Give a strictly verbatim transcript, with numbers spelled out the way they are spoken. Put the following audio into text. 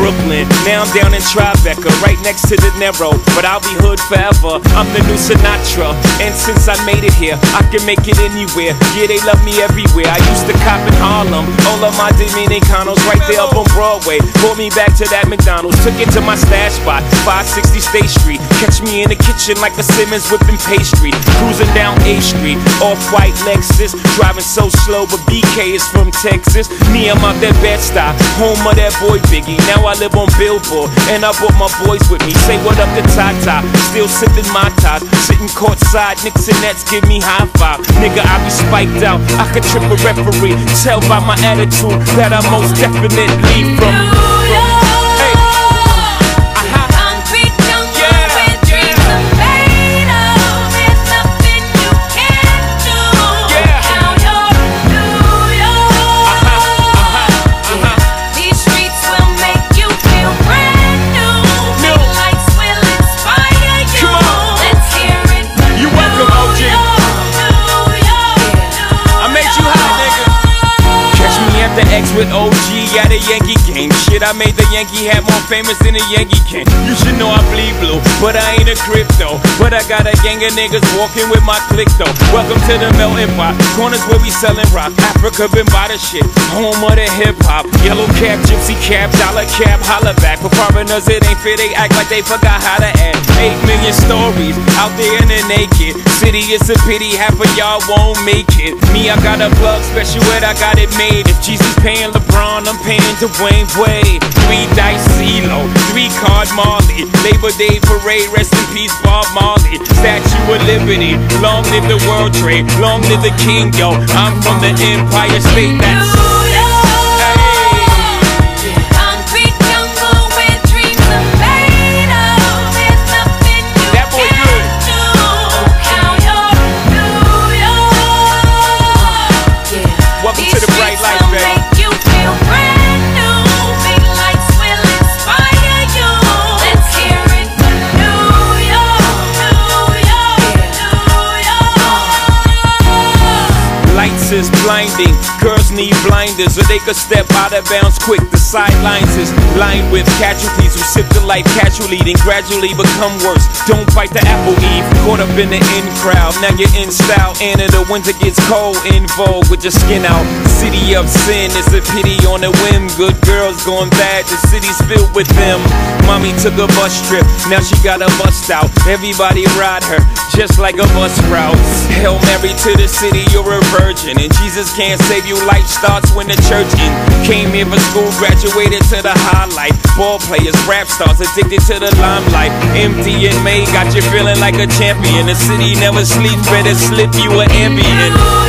Brooklyn. Now I'm down in Tribeca, right next to De Niro. But I'll be hood forever, I'm the new Sinatra. And since I made it here, I can make it anywhere. Yeah, they love me everywhere. I used to cop in Harlem, all of my Dominicanos right there up on Broadway. Brought me back to that McDonald's, took it to my stash spot, five sixty State Street. Catch me in the kitchen like a Simmons whipping pastry. Cruising down A Street, off-white Lexus. Driving so slow, but B K is from Texas. Me, I'm out that Bed-Stuy, home of that boy Biggie. Now I live on Billboard, and I brought my boys with me. Say what up to Tata, still sipping my ties. Sitting courtside, Knicks and Nets give me high five. Nigga, I be spiked out, I could trip a referee. Tell by my attitude that I most definitely from, from with O G at a Yankee game. Shit, I made the Yankee hat more famous than a Yankee can. You should know I bleed blue, but I ain't a crypto. But I got a gang of niggas walking with my click though. Welcome to the melting pot, corners where we selling rock. Africa been by the shit, home of the hip hop. Yellow cap, gypsy cap, dollar cap, holla back. For foreigners it ain't fair, they act like they forgot how to act. Eight million stories out there in the naked city. It's a pity half of y'all won't make it. Me, I got a plug special where I got it made. If Jesus paying LeBron, I'm paying Dwayne Wade. Three dice CeeLo, three card Marley. Labor Day parade, rest in peace Bob Marley. Statue of Liberty, long live the World Trade, long live the King, yo. I'm from the Empire State. That's is blinding. Girls need blinders or they could step out of bounds quick. The sidelines is lined with casualties who sip the life casually, then gradually become worse. Don't bite the apple, Eve. Caught up in the in crowd, now you're in style. And in the winter gets cold, in vogue with your skin out. City of sin, it's a pity on a whim. Good girls going bad, the city's filled with them. Mommy took a bus trip, now she got a bust out. Everybody ride her, just like a bus route. Hail Mary to the city, you're a virgin. And Jesus can't save you, life starts when the church in. Came here for school, graduated to the highlight. Ball players, rap stars, addicted to the limelight. Empty in May, got you feeling like a champion. The city never sleeps, better slip you an Ambien.